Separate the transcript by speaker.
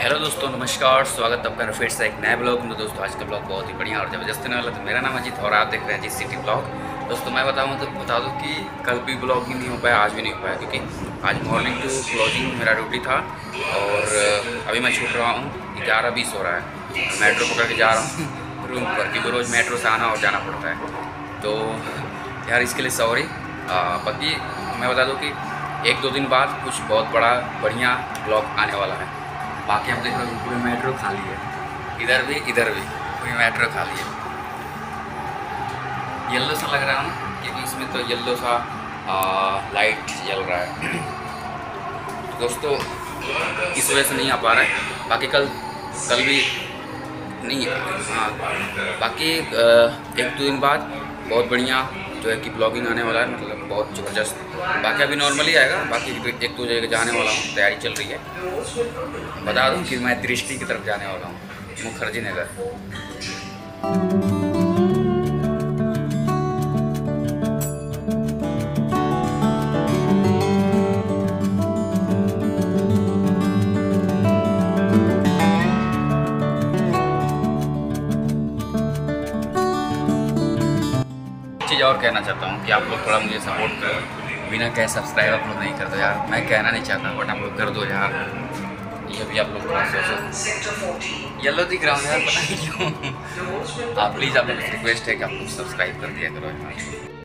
Speaker 1: Hello दोस्तों, नमस्कार। स्वागत है आपका फिर से एक नए ब्लॉग में। दोस्तों आज का ब्लॉग बहुत ही बढ़िया और ज़बरदस्त होने वाला। तो मेरा नाम अजीत और आप देख रहे हैं अजीत सिटी ब्लॉग। दोस्तों मैं बता दूं कि कल भी ब्लॉग ही नहीं हो पाया, आज भी नहीं हो पाया, क्योंकि आज मॉर्निंग टू क्लोजिंग मेरा ड्यूटी था और अभी मैं छूट रहा हूँ। 11:20 हो रहा है, मेट्रो पकड़ के जा रहा हूँ रूम पर, क्योंकि रोज़ मेट्रो से आना और जाना पड़ता है। तो यार इसके लिए सॉरी। बाकी मैं बता दूँ कि 1-2 दिन बाद कुछ बहुत बड़ा बढ़िया ब्लॉग आने वाला है। बाकी आप देख रहे हो पूरी मेट्रो खाली है, इधर भी पूरी मेट्रो खाली है। येलो सा लग रहा है ना, क्योंकि इसमें तो येलो सा लाइट जल रहा है। तो दोस्तों इस वजह से नहीं आ पा रहा है। बाकी कल भी नहीं, हाँ बाकी 1-2 दिन बाद बहुत बढ़िया जो है कि ब्लॉगिंग आने वाला है, मतलब बहुत ज़बरदस्त। बाकी अभी नॉर्मली आएगा, बाकी 1-2 जगह जाने वाला हूँ, तैयारी चल रही है। बता दूँ कि मैं दृष्टि की तरफ जाने वाला हूँ, मुखर्जी नगर। चीज़ और कहना चाहता हूँ कि आप लोग थोड़ा मुझे सपोर्ट करो। बिना कहे सब्सक्राइब आप लोग नहीं करते यार। मैं कहना नहीं चाहता बट आप लोग कर दो यार। ये भी आप लोग थोड़ा सोचो। येलो दिख रहा हूँ यार, पता नहीं क्यों। आप प्लीज़, आप लोग रिक्वेस्ट है कि आप लोग सब्सक्राइब कर दिया करो यार।